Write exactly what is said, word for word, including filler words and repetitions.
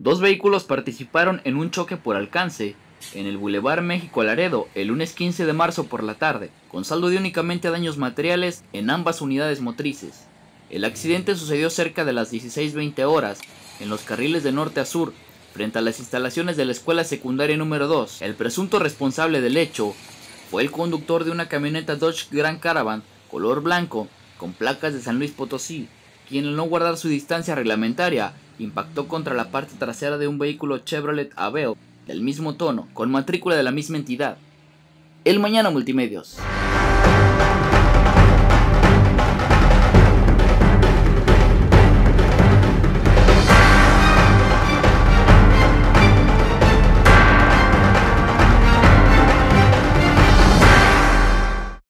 Dos vehículos participaron en un choque por alcance en el Boulevard México-Laredo el lunes quince de marzo por la tarde, con saldo de únicamente daños materiales en ambas unidades motrices. El accidente sucedió cerca de las dieciséis veinte horas, en los carriles de norte a sur, frente a las instalaciones de la escuela secundaria número dos. El presunto responsable del hecho fue el conductor de una camioneta Dodge Grand Caravan color blanco con placas de San Luis Potosí, quien al no guardar su distancia reglamentaria impactó contra la parte trasera de un vehículo Chevrolet Aveo del mismo tono, con matrícula de la misma entidad. El Mañana Multimedios.